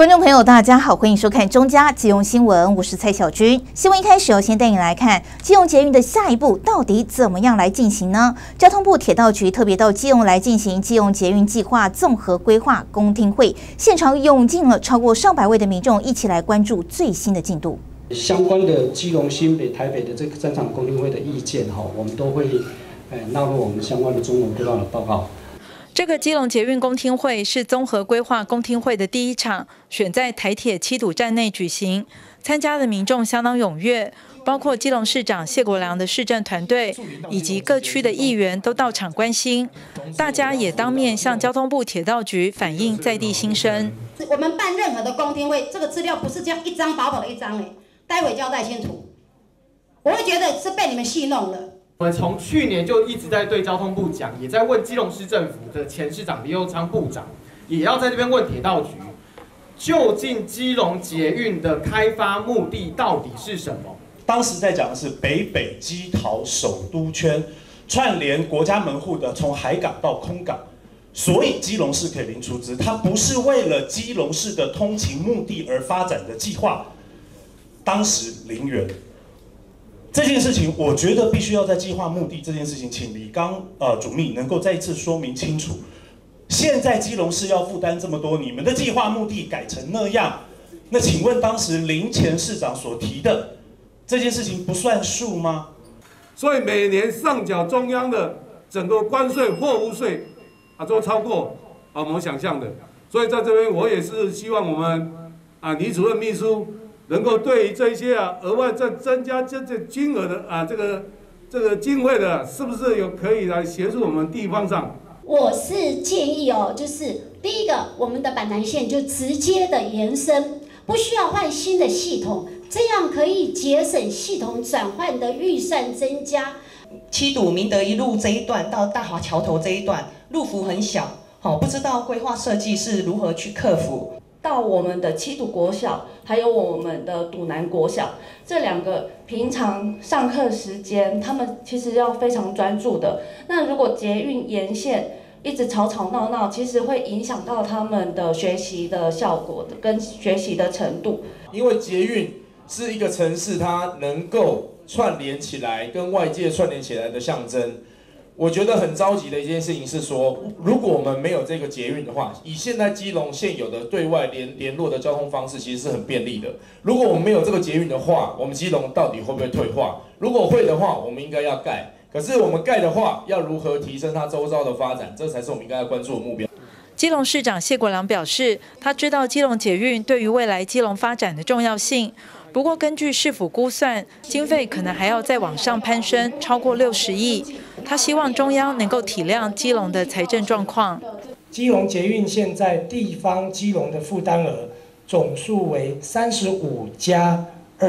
观众朋友，大家好，欢迎收看中嘉基隆新闻，我是蔡小军。新闻一开始要先带你来看基隆捷运的下一步到底怎么样来进行呢？交通部铁道局特别到基隆来进行基隆捷运计划综合规划公听会，现场涌进了超过上百位的民众，一起来关注最新的进度。 相关的基隆、新北、台北的这个3场公听会的意见，我们都会纳入我们相关的综合规划的报告。 这个基隆捷运公听会是综合规划公听会的第一场，选在台铁七堵站内举行，参加的民众相当踊跃，包括基隆市长谢国良的市政团队以及各区的议员都到场关心，大家也当面向交通部铁道局反映在地心声。 我们办任何的公听会，这个资料不是这样一张薄薄的一张待会交代清楚。我会觉得是被你们戏弄了。 我们从去年就一直在对交通部讲，也在问基隆市政府的前市长李佑昌部长，也要在这边问铁道局，究竟基隆捷运的开发目的到底是什么？ 当时在讲的是北北基桃首都圈，串联国家门户的从海港到空港，所以基隆市可以零出资，它不是为了基隆市的通勤目的而发展的计划，当时0元。这件事情，我觉得必须要在计划目的这件事情，请李刚主秘能够再一次说明清楚。现在基隆市要负担这么多，你们的计划目的改成那样，那请问当时林前市长所提的这件事情不算数吗？ 所以每年上缴中央的整个关税、货物税都超过我们想象的。所以在这边，我也是希望我们李主任秘书。能够对于这一些额外再增加这金额的这个经费的，是不是可以来协助我们地方上？ 我是建议就是第一个，我们的板南线就直接的延伸，不需要换新的系统，这样可以节省系统转换的预算增加。 七堵明德一路这一段到大华桥头这一段路幅很小，不知道规划设计是如何去克服。 到我们的七堵国小，还有我们的堵南国小，这2个平常上课时间，他们其实要非常专注的。那如果捷运沿线一直吵吵闹闹，其实会影响到他们的学习的效果跟学习的程度。 因为捷运是一个城市，它能够串联起来，跟外界串联起来的象征。我觉得很着急的一件事情是说，如果我们没有这个捷运的话，以现在基隆现有的对外联络的交通方式，其实是很便利的。如果我们没有这个捷运的话，我们基隆到底会不会退化？如果会的话，我们应该要盖。可是我们盖的话，要如何提升它周遭的发展？这才是我们应该要关注的目标。 基隆市长谢国良表示，他知道基隆捷运对于未来基隆发展的重要性。不过，根据市府估算，经费可能还要再往上攀升，超过60亿。他希望中央能够体谅基隆的财政状况。 基隆捷运现在地方基隆的负担额总数为35加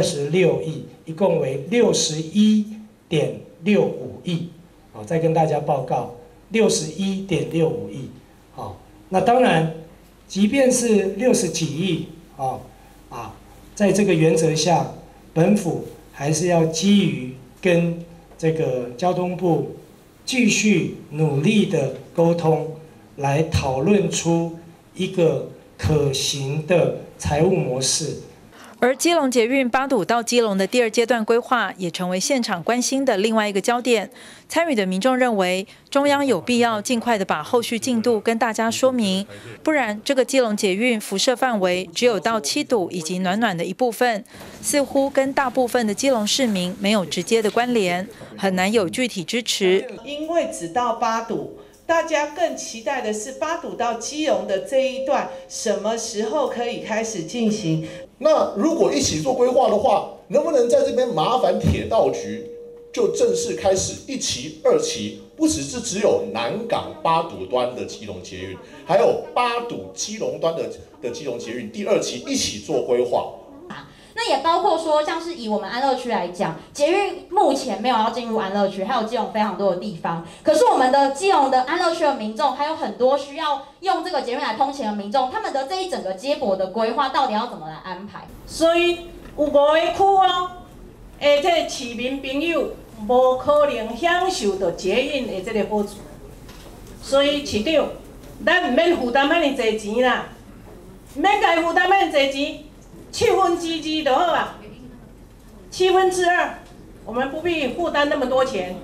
26亿，一共为61.65亿。再跟大家报告61.65亿。那当然，即便是60几亿在这个原则下，本府还是要基于跟这个交通部继续努力的沟通，来讨论出一个可行的财务模式。 而基隆捷运八堵到基隆的第2阶段规划，也成为现场关心的另外一个焦点。参与的民众认为，中央有必要尽快的把后续进度跟大家说明，不然这个基隆捷运辐射范围只有到七堵以及暖暖的一部分，似乎跟大部分的基隆市民没有直接的关联，很难有具体支持。 因为只到八堵。大家更期待的是八堵到基隆的这一段什么时候可以开始进行？ 那如果一起做规划的话，能不能在这边麻烦铁道局就正式开始1期、2期，不只有南港八堵端的基隆捷运，还有八堵基隆端的基隆捷运第2期一起做规划。 那也包括说，像是以我们安乐区来讲，捷运目前没有要进入安乐区，还有基隆非常多的地方。可是我们的基隆的安乐区的民众，还有很多需要用这个捷运来通勤的民众，他们的这一整个接驳的规划，到底要怎么来安排？ 所以有5个区下体市民朋友无可能享受到捷运的这个好处。所以市长，咱唔免负担遐尼侪钱啦。 免家负担免侪钱，2/7就好啊，2/7，我们不必负担那么多钱。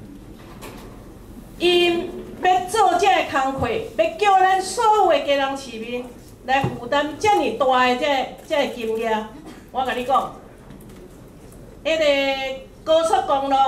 因要做这个工课，要叫咱所有的家人市民来负担这么大的这个金额，我跟你讲，迄个高速公路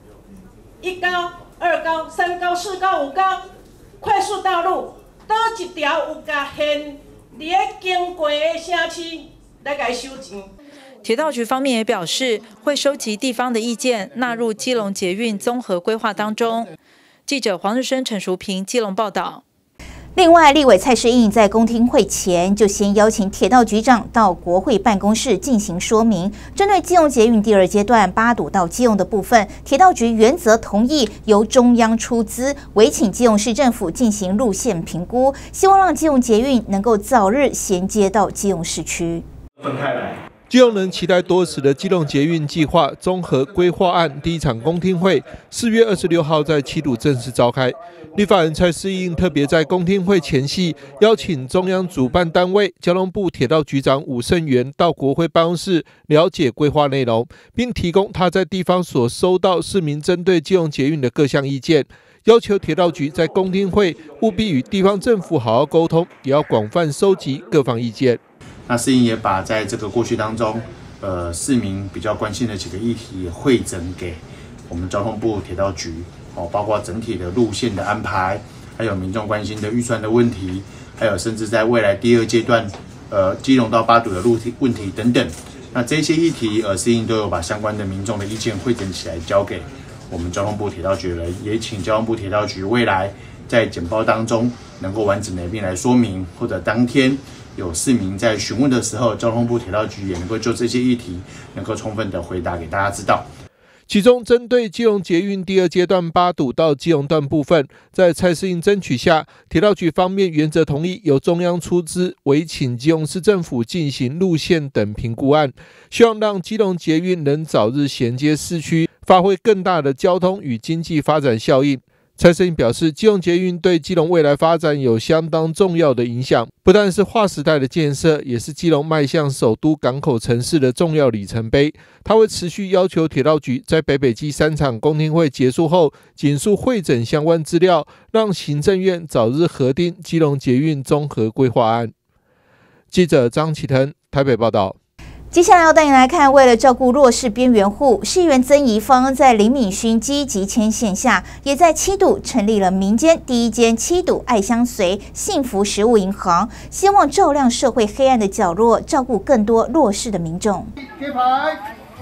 1高、2高、3高、4高、5高，快速道路倒一条有甲限伫咧经过的城市来甲伊收钱。 铁道局方面也表示，会收集地方的意见，纳入基隆捷运综合规划当中。记者黄日升、陈淑平基隆报道。 另外，立委蔡适应在公听会前就先邀请铁道局长到国会办公室进行说明。针对基隆捷运第2阶段八堵到基隆的部分，铁道局原则同意由中央出资，委请基隆市政府进行路线评估，希望让基隆捷运能够早日衔接到基隆市区。 分开来。 基隆人期待多时的基隆捷运计划综合规划案第一场公听会，4月26号在七堵正式召开。立法人蔡适应特别在公听会前夕，邀请中央主办单位交通部铁道局长伍胜元到国会办公室了解规划内容，并提供他在地方所收到市民针对基隆捷运的各项意见，要求铁道局在公听会务必与地方政府好好沟通，也要广泛收集各方意见。 那适应也把在这个过去当中，市民比较关心的几个议题汇整给我们交通部铁道局，包括整体的路线的安排，还有民众关心的预算的问题，还有甚至在未来第2阶段，基隆到八堵的路问题等等。那这些议题，适应都有把相关的民众的意见汇整起来，交给我们交通部铁道局了，也请交通部铁道局未来在简报当中能够完整的一并来说明，或者当天有市民在询问的时候，交通部铁道局也能够就这些议题能够充分的回答给大家知道。 其中，针对基隆捷运第2阶段八堵到基隆段部分，在蔡适应争取下，铁道局方面原则同意由中央出资，委请基隆市政府进行路线等评估案，希望让基隆捷运能早日衔接市区，发挥更大的交通与经济发展效应。蔡适应表示，基隆捷运对基隆未来发展有相当重要的影响，不但是划时代的建设，也是基隆迈向首都港口城市的重要里程碑。他会持续要求铁道局在北北基3场公听会结束后，尽速汇整相关资料，让行政院早日核定基隆捷运综合规划案。记者张启腾台北报道。 接下来要带你来看，为了照顾弱势边缘户，市议员曾宜芳在林敏勋积极牵线下，也在七堵成立了民间第1间七堵爱相随幸福食物银行，希望照亮社会黑暗的角落，照顾更多弱势的民众。 贴牌。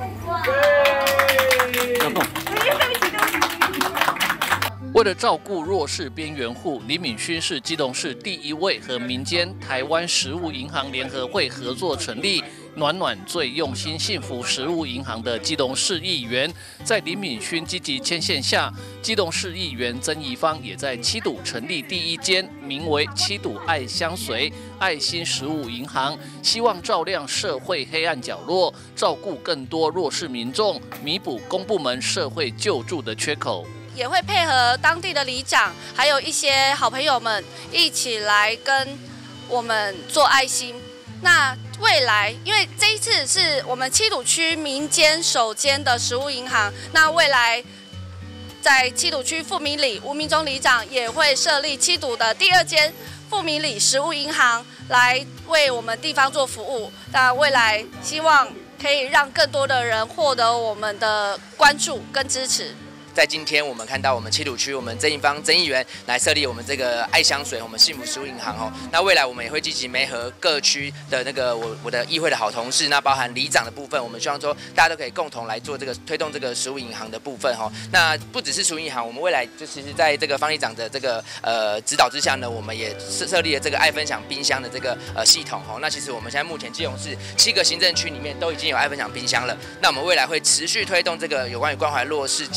为了照顾弱势边缘户，林敏勋是基隆市第1位和民间台湾食物银行联合会合作成立暖暖最用心幸福食物银行的基隆市议员。在林敏勋积极牵线下，基隆市议员曾宜芳也在七堵成立第1间名为七堵爱相随爱心食物银行，希望照亮社会黑暗角落，照顾更多弱势民众，弥补公部门社会救助的缺口。 也会配合当地的里长，还有一些好朋友们一起来跟我们做爱心。那未来，因为这一次是我们七堵区民间首间的食物银行，那未来在七堵区富民里吴明忠里长也会设立七堵的第2间富民里食物银行，来为我们地方做服务。那未来希望可以让更多的人获得我们的关注跟支持。 在今天，我们看到我们七堵区，我们曾宜芳曾议员来设立我们这个爱相随，我们幸福食物银行哦。那未来我们也会积极媒合各区的那个我的议会的好同事，那包含里长的部分，我们希望说大家都可以共同来做这个推动这个食物银行的部分哈。那不只是食物银行，我们未来就其实在这个方里长的这个指导之下呢，我们也设立了这个爱分享冰箱的这个系统哦。那其实我们现在目前基隆市7个行政区里面都已经有爱分享冰箱了。那我们未来会持续推动这个有关于关怀弱势及这个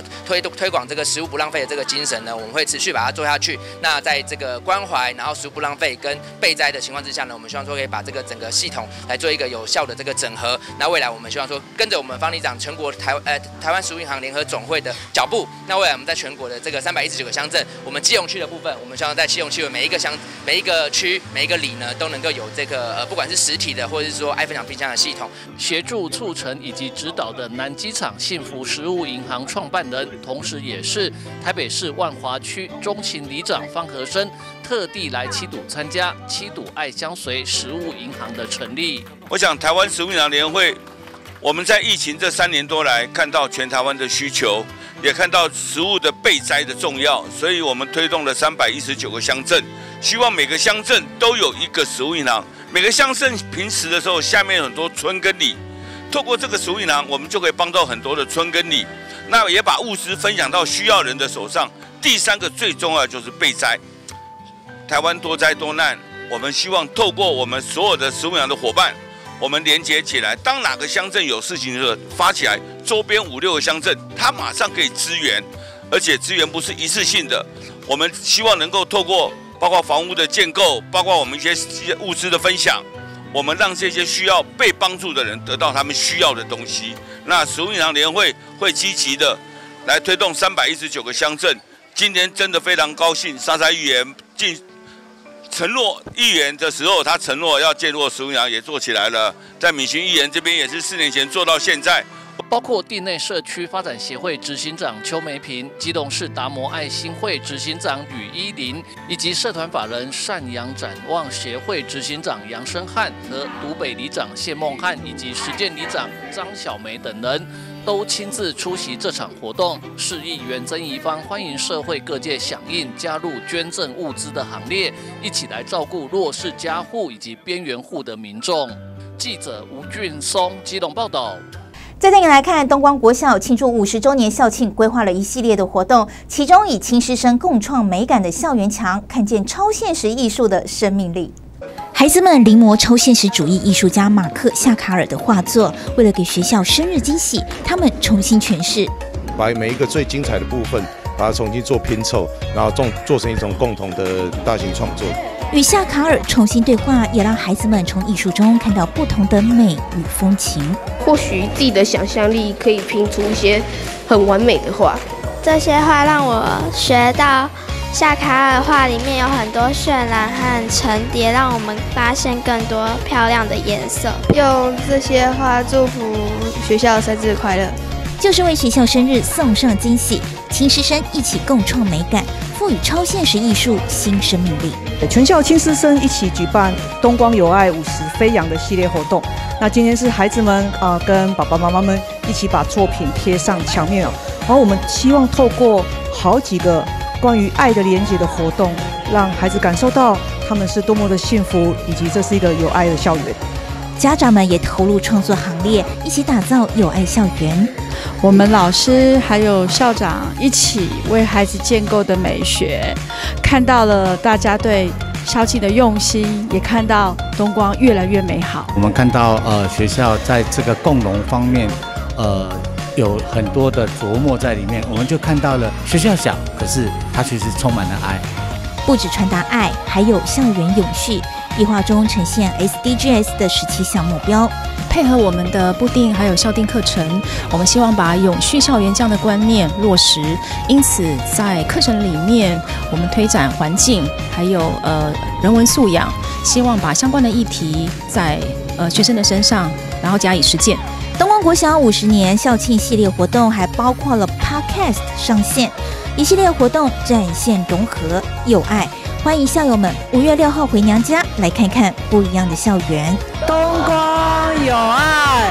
推广这个食物不浪费的这个精神呢，我们会持续把它做下去。那在这个关怀，然后食物不浪费跟备灾的情况之下呢，我们希望说可以把这个整个系统来做一个有效的这个整合。那未来我们希望说跟着我们方里长全国台湾食物银行联合总会的脚步，那未来我们在全国的这个319个乡镇，我们基隆区的部分，我们希望在基隆区的每一个区、每一个里呢，都能够有这个不管是实体的，或者是说爱分享冰箱的系统， 协助促成以及指导的南机场幸福食物银行创办人，同时也是台北市万华区中勤里长方和生，特地来七堵参加七堵爱相随食物银行的成立。 我想台湾食物银行联会，我们在疫情这3年多来，看到全台湾的需求，也看到食物的备灾的重要，所以我们推动了319个乡镇，希望每个乡镇都有一个食物银行。每个乡镇平时的时候，下面有很多村跟里，透过这个食物银行，我们就可以帮到很多的村跟里，那也把物资分享到需要人的手上。第3个最重要就是备灾。台湾多灾多难，我们希望透过我们所有的食物银行的伙伴，我们连结起来，当哪个乡镇有事情的时候，发起来，周边5、6个乡镇，它马上可以支援，而且支援不是一次性的。我们希望能够透过包括房屋的建构，包括我们一些物资的分享，我们让这些需要被帮助的人得到他们需要的东西。那食物银行联会会积极的来推动319个乡镇。今天真的非常高兴，莎莎议员承诺议员的时候，他承诺要建立食物银行，也做起来了。在敏行议员这边也是4年前做到现在。 包括地内社区发展协会执行长邱梅平、基隆市达摩爱心会执行长吕依林，以及社团法人善阳展望协会执行长杨生汉和独北里长谢梦汉，以及实践里长张小梅等人，都亲自出席这场活动。市议员曾宜芳欢迎社会各界响应，加入捐赠物资的行列，一起来照顾弱势家户以及边缘户的民众。记者吴俊松基隆报道。 再带你来看，东光国小庆祝50周年校庆，规划了一系列的活动，其中以亲师生共创美感的校园墙，看见超现实艺术的生命力。孩子们临摹超现实主义艺术家马克·夏卡尔的画作，为了给学校生日惊喜，他们重新诠释， 把每一个最精彩的部分，把它重新做拼凑，然后做成一种共同的大型创作。 与夏卡尔重新对话，也让孩子们从艺术中看到不同的美与风情。 或许自己的想象力可以拼出一些很完美的画。 这些画让我学到夏卡尔画里面有很多渲染和层叠，让我们发现更多漂亮的颜色。 用这些画祝福学校生日快乐， 就是为学校生日送上惊喜。亲师生一起共创美感，赋予超现实艺术新生命力。 全校亲师生一起举办东光有爱50飞扬的系列活动。那今天是孩子们跟爸爸妈妈们一起把作品贴上墙面然后我们希望透过好几个关于爱的连结的活动，让孩子感受到他们是多么的幸福，以及这是一个有爱的校园。 家长们也投入创作行列，一起打造有爱校园。 我们老师还有校长一起为孩子建构的美学，看到了大家对校庆的用心，也看到东光越来越美好。 我们看到学校在这个共融方面有很多的琢磨在里面，我们就看到了学校小，可是它其实充满了爱。 不只传达爱，还有校园永续。壁画中呈现 SDGs 的17项目标， 配合我们的部定还有校定课程，我们希望把永续校园这样的观念落实。因此，在课程里面，我们推展环境还有人文素养，希望把相关的议题在学生的身上，然后加以实践。 东光国小50年校庆系列活动还包括了 Podcast 上线，一系列活动展现融合友爱。欢迎校友们5月6号回娘家，来看看不一样的校园。 东光有爱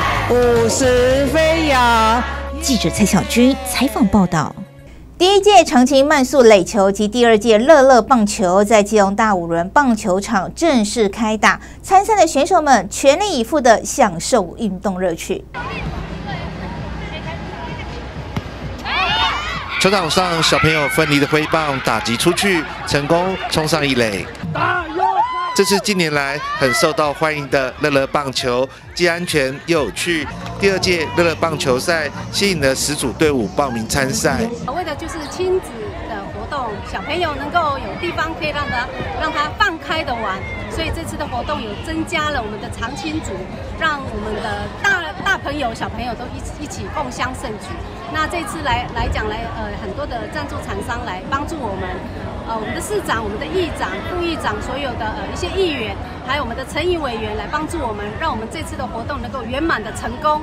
50飞扬。 记者蔡小军采访报道。第一届长青慢速垒球及第2届乐乐棒球在基隆大五轮棒球场正式开打，参赛的选手们全力以赴地享受运动乐趣。 球场上，小朋友奋力的挥棒打击出去，成功冲上一垒。这是近年来很受到欢迎的乐乐棒球，既安全又有趣。 第2届乐乐棒球赛吸引了10组队伍报名参赛。 为的就是亲子的活动，小朋友能够有地方可以让他放开的玩，所以这次的活动有增加了我们的长青组，让我们的大朋友小朋友都一起共襄盛举。那这次来讲很多的赞助厂商来帮助我们。我们的市长、我们的议长、副议长，所有的一些议员，还有我们的陈议委员来帮助我们，让我们这次的活动能够圆满的成功。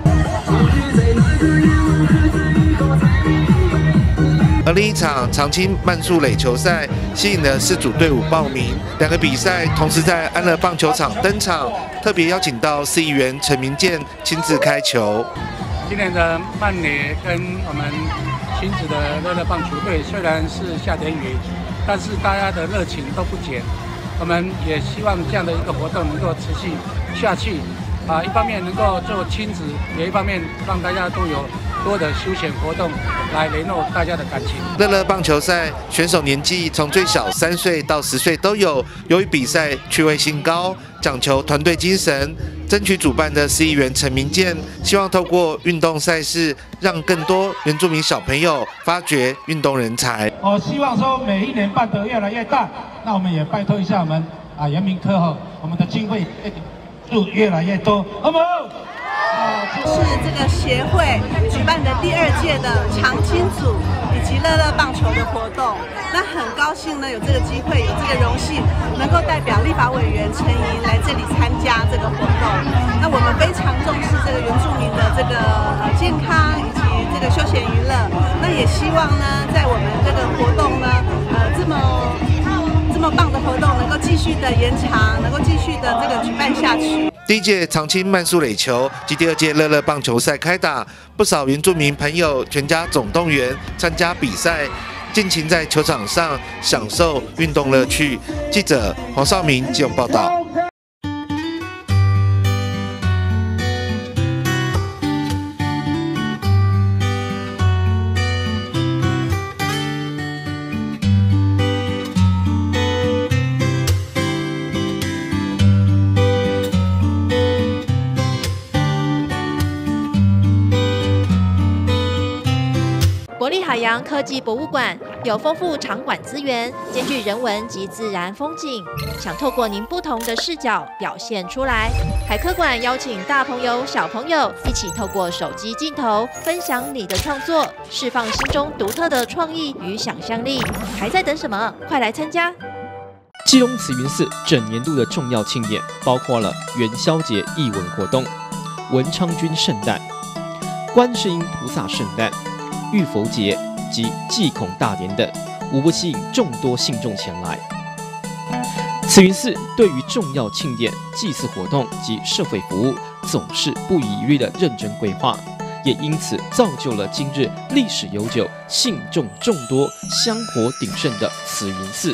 而另一场长青慢速垒球赛吸引了4组队伍报名，2个比赛同时在安乐棒球场登场，特别邀请到市议员陈明健亲自开球。 今年的慢垒跟我们亲子的乐乐棒球队虽然是下点雨，但是大家的热情都不减。我们也希望这样的一个活动能够持续下去，一方面能够做亲子，也一方面让大家都有多的休闲活动来联络大家的感情。 乐乐棒球赛选手年纪从最小3岁到10岁都有，由于比赛趣味性高，讲求团队精神，争取主办的市议员陈明健希望透过运动赛事，让更多原住民小朋友发掘运动人才。 希望说每一年办得越来越大，那我们也拜托一下我们原民科我们的经费就越来越多，好不好？ 是这个协会举办的第2届的长青组以及乐乐棒球的活动，那很高兴呢有这个机会，有这个荣幸，能够代表立法委员陈莹来这里参加这个活动。那我们非常重视这个原住民的这个健康以及这个休闲娱乐，那也希望呢在我们这个活动呢这么棒的活动能够继续的延长，能够继续的这个举办下去。 第1届长青慢速垒球及第2届乐乐棒球赛开打，不少原住民朋友全家总动员参加比赛，尽情在球场上享受运动乐趣。记者黄少明基隆报道。 国立海洋科技博物馆有丰富场馆资源，兼具人文及自然风景，想透过您不同的视角表现出来。海科馆邀请大朋友、小朋友一起透过手机镜头分享你的创作，释放心中独特的创意与想象力。还在等什么？快来参加！ 基隆慈云寺整年度的重要庆典包括了元宵节艺文活动、文昌君圣诞、观世音菩萨圣诞、浴佛节及祭孔大典等，无不吸引众多信众前来。慈云寺对于重要庆典、祭祀活动及社会服务，总是不遗余力的认真规划，也因此造就了今日历史悠久、信众众多、香火鼎盛的慈云寺。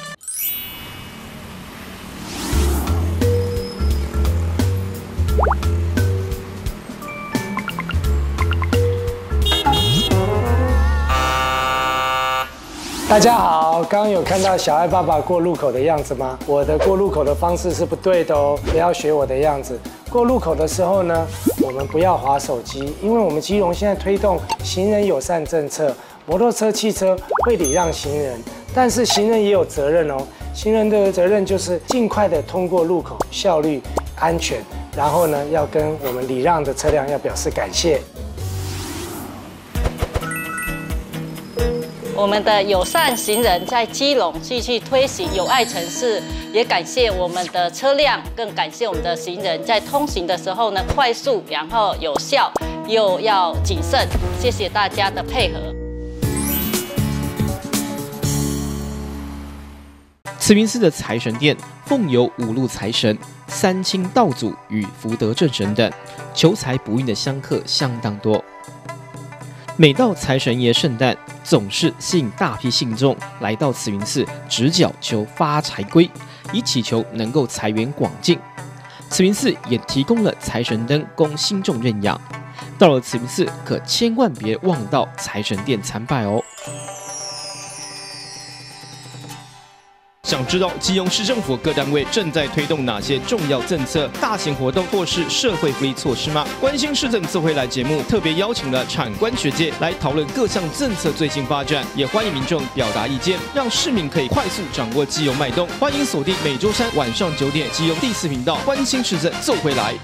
大家好，刚刚有看到小爱爸爸过路口的样子吗？我的过路口的方式是不对的哦，不要学我的样子。过路口的时候呢，我们不要滑手机，因为我们基隆现在推动行人友善政策，摩托车、汽车会礼让行人，但是行人也有责任哦。行人的责任就是尽快的通过路口，效率、安全，然后呢，要跟我们礼让的车辆要表示感谢。 我们的友善行人在基隆继续推行友爱城市，也感谢我们的车辆，更感谢我们的行人在通行的时候呢，快速，然后有效，又要谨慎。谢谢大家的配合。 慈云寺的财神殿奉有5路财神、3清道祖与福德正神等，求财不孕的香客相当多。每到财神爷圣诞，总是吸引大批信众来到慈云寺直角求发财龟，以祈求能够财源广进。慈云寺也提供了财神灯供信众认养。到了慈云寺，可千万别忘到财神殿参拜哦。 想知道基隆市政府各单位正在推动哪些重要政策、大型活动或是社会福利措施吗？关心市政自会来节目特别邀请了产官学界来讨论各项政策最新发展，也欢迎民众表达意见，让市民可以快速掌握基隆脉动。欢迎锁定每周三晚上9点基隆第4频道，关心市政奏回来。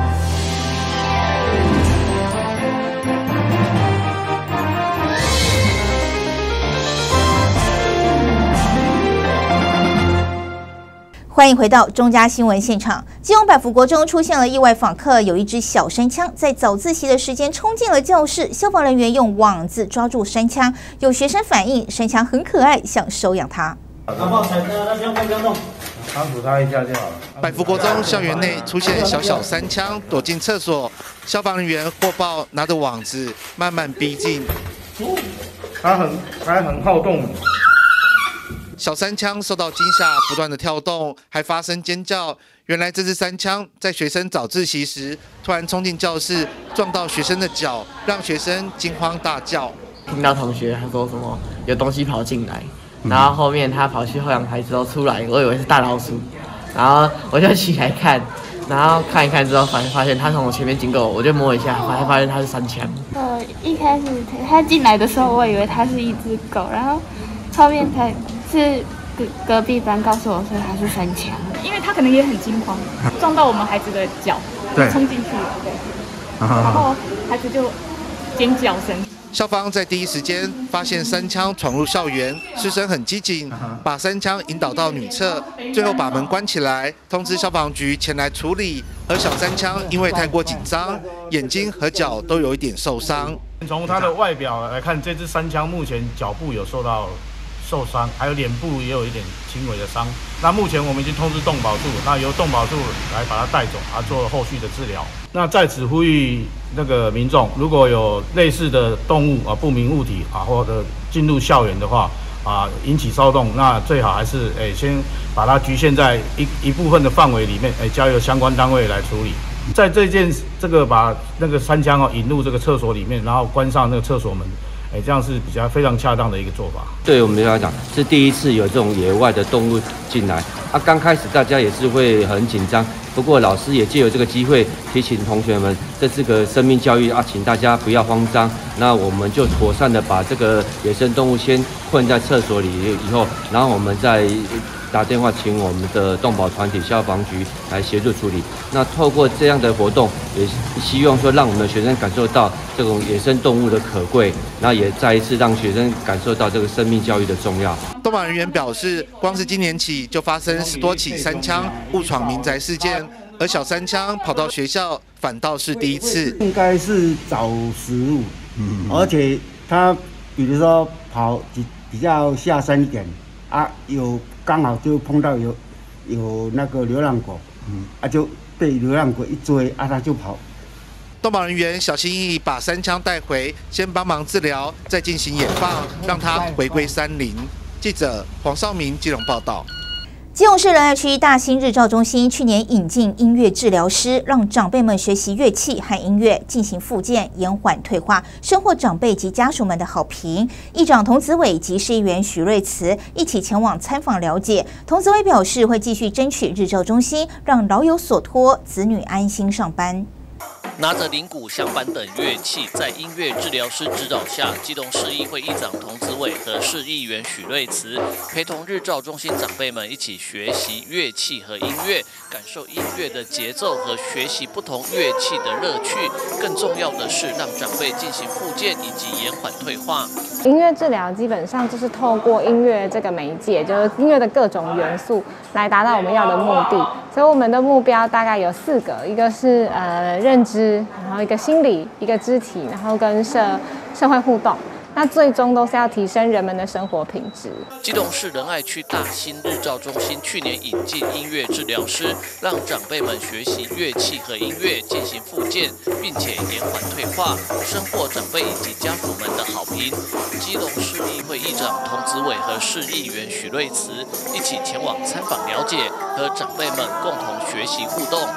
欢迎回到中嘉新闻现场。基隆百福国中出现了意外访客，有一支小山枪在早自习的时间冲进了教室，消防人员用网子抓住山枪，有学生反映山枪很可爱，想收养它。 那枪不要动，安抚它一下就好了。 百福国中校园内出现小山枪，躲进厕所，消防人员获报拿着网子慢慢逼近。 它很好动。 小山枪受到惊吓，不断的跳动，还发生尖叫。原来这只山枪在学生早自习时突然冲进教室，撞到学生的脚，让学生惊慌大叫。 听到同学他说什么有东西跑进来，然后后面他跑去后阳台之后出来，我以为是大老鼠，然后我就起来看，然后看一看之后发现他从我前面经过，我就摸一下，发现他是山枪。 一开始他进来的时候，我以为他是一只狗，然后后面才是隔壁班告诉我说他是山枪， 因为他可能也很惊慌，撞到我们孩子的脚，冲进去了，对，然后孩子就尖叫声。 校方在第一时间发现山枪闯入校园，师生很机警，把山枪引导到女厕，最后把门关起来，通知消防局前来处理。而小山枪因为太过紧张，眼睛和脚都有一点受伤。 从它的外表来看，这只山枪目前脚部有受伤，还有脸部也有一点轻微的伤。那目前我们已经通知动保处，那由动保处来把它带走，做后续的治疗。那在此呼吁那个民众，如果有类似的动物不明物体或者进入校园的话引起骚动，那最好还是先把它局限在一部分的范围里面，交由相关单位来处理。在这个把那个山枪引入这个厕所里面，然后关上那个厕所门。这样是比较非常恰当的一个做法。 对我们来讲，是第一次有这种野外的动物进来。刚开始大家也是会很紧张，不过老师也借由这个机会提醒同学们，这是个生命教育请大家不要慌张。那我们就妥善的把这个野生动物先困在厕所里以后，然后我们再打电话请我们的动保团体消防局来协助处理。那透过这样的活动，也希望说让我们的学生感受到这种野生动物的可贵，那也再一次让学生感受到这个生命教育的重要。 动保人员表示，光是今年起就发生10多起山枪误闯民宅事件，而小山枪跑到学校反倒是第一次。 应该是找食物，而且他比如说跑比较下山一点有刚好就碰到有那个流浪狗，就被流浪狗一追他就跑。 动保人员小心翼翼把山枪带回，先帮忙治疗，再进行野放，让它回归山林。记者黄少明基隆报道。 基隆市仁爱区大兴日照中心去年引进音乐治疗师，让长辈们学习乐器和音乐，进行复健，延缓退化，深获长辈及家属们的好评。议长童子伟及市议员许瑞慈一起前往参访了解。童子伟表示，会继续争取日照中心，让老有所托，子女安心上班。 拿着铃鼓、响板等乐器，在音乐治疗师指导下，基隆市议会议长童子伟和市议员许瑞慈陪同日照中心长辈们一起学习乐器和音乐，感受音乐的节奏和学习不同乐器的乐趣。更重要的是，让长辈进行复健以及延缓退化。 音乐治疗基本上就是透过音乐这个媒介，就是音乐的各种元素，来达到我们要的目的。所以我们的目标大概有4个，一个是认知，然后一个心理，一个肢体，然后跟社会互动。那最终都是要提升人们的生活品质。 基隆市仁爱区大兴日照中心去年引进音乐治疗师，让长辈们学习乐器和音乐，进行复健，并且延缓退化，深获长辈以及家属们的好评。基隆市议会议长童子伟和市议员许瑞慈一起前往参访了解，和长辈们共同学习互动。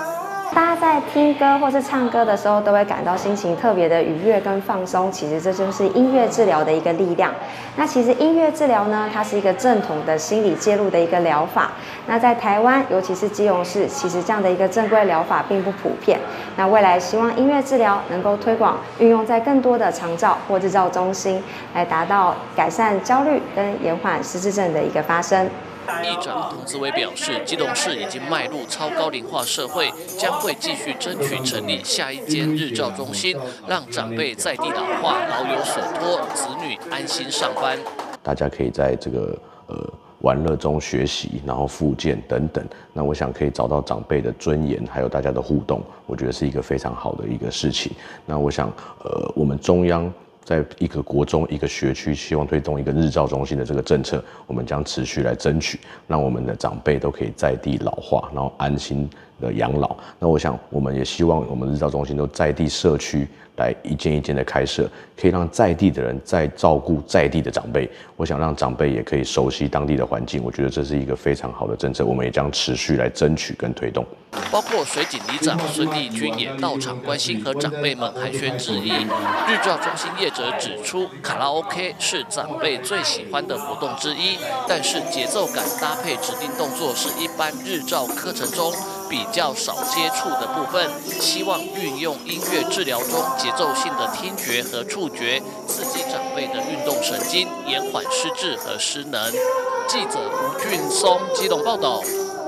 大家在听歌或是唱歌的时候，都会感到心情特别的愉悦跟放松。其实这就是音乐治疗的一个力量。那其实音乐治疗呢，它是一个正统的心理介入的一个疗法。那在台湾，尤其是基隆市，其实这样的一个正规疗法并不普遍。那未来希望音乐治疗能够推广运用在更多的长照或日照中心，来达到改善焦虑跟延缓失智症的一个发生。 议长童子伟表示，基隆市已经迈入超高龄化社会，将会继续争取成立下一间日照中心，让长辈在地老化，老有所托，子女安心上班。 大家可以在这个玩乐中学习，然后复健等等。那我想可以找到长辈的尊严，还有大家的互动，我觉得是一个非常好的一个事情。那我想，我们中央在一个国中一个学区，希望推动一个日照中心的这个政策，我们将持续来争取，让我们的长辈都可以在地老化，然后安心的养老。那我想，我们也希望我们日照中心都在地社区来一间一间的开设，可以让在地的人在照顾在地的长辈。我想让长辈也可以熟悉当地的环境，我觉得这是一个非常好的政策，我们也将持续来争取跟推动。 包括水警里长孙立军也到场关心和长辈们寒暄致意。日照中心业者指出，卡拉 OK 是长辈最喜欢的活动之一，但是节奏感搭配指定动作是一般日照课程中比较少接触的部分，希望运用音乐治疗中节奏性的听觉和触觉，刺激长辈的运动神经，延缓失智和失能。记者吴俊松基隆报道。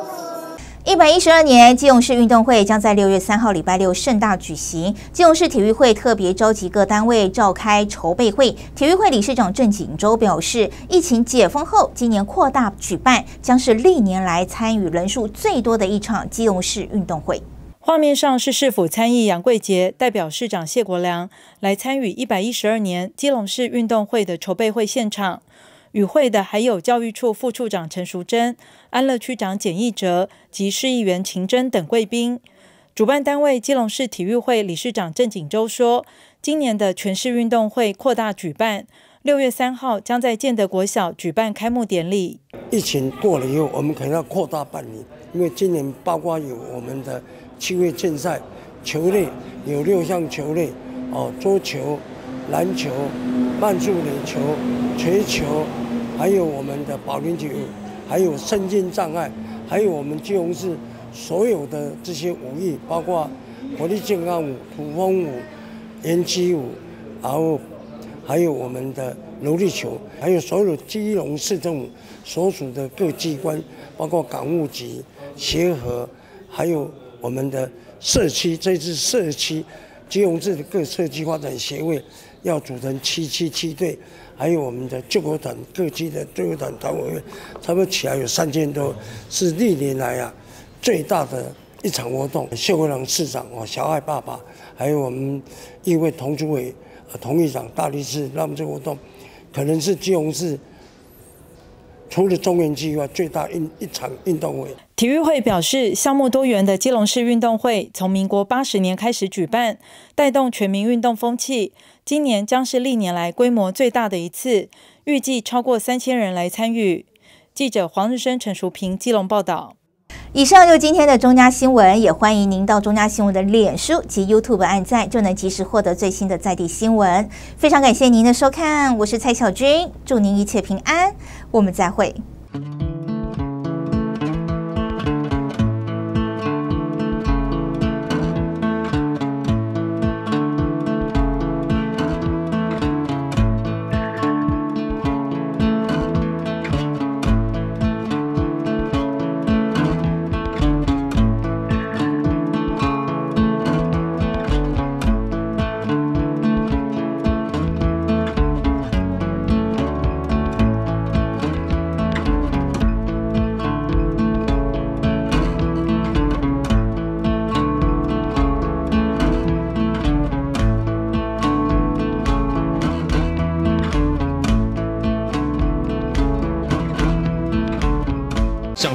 112年基隆市运动会将在6月3号礼拜六盛大举行。基隆市体育会特别召集各单位召开筹备会。体育会理事长郑锦州表示，疫情解封后，今年扩大举办，将是历年来参与人数最多的一场基隆市运动会。 画面上是市府参议杨贵杰代表市长谢国良来参与112年基隆市运动会的筹备会现场。与会的还有教育处副处长陈淑贞、安乐区长简义哲及市议员秦真等贵宾。主办单位基隆市体育会理事长郑锦州说，今年的全市运动会扩大举办，6月3号将在建德国小举办开幕典礼。 疫情过了以后，我们可能要扩大办理，因为今年包括有我们的7月竞赛，球类有6项球类，桌球、篮球、慢速垒球、槌球，还有我们的保龄球，还有身心障碍，还有我们基隆市所有的这些武艺，包括活力健康舞、土风舞、延禧舞，然后还有我们的柔力球，还有所有基隆市政府所属的各机关，包括港务局、协和，还有我们的社区，这次社区基隆市的各社区发展协会要组成777队，还有我们的救国团各区的救国团团委会，差不多起来有3000多，是历年来最大的一场活动。谢国良市长小爱爸爸，还有我们议会童主委童议长大力士，让我们这个活动可能是基隆市除了中原区以外最大一场运动会。 体育会表示，项目多元的基隆市运动会从民国80年开始举办，带动全民运动风气。今年将是历年来规模最大的一次，预计超过3000人来参与。记者黄日升、陈淑平基隆报道。 以上就是今天的中嘉新闻，也欢迎您到中嘉新闻的脸书及 YouTube 按赞，就能及时获得最新的在地新闻。非常感谢您的收看，我是蔡小君，祝您一切平安，我们再会。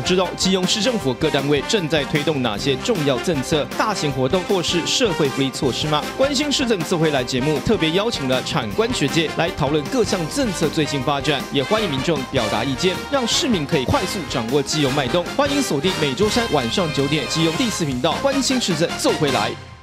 知道基隆市政府各单位正在推动哪些重要政策、大型活动或是社会福利措施吗？关心市政自会来节目特别邀请了产官学界来讨论各项政策最新发展，也欢迎民众表达意见，让市民可以快速掌握基隆脉动。欢迎锁定每周三晚上9点基隆第4频道，关心市政自会来。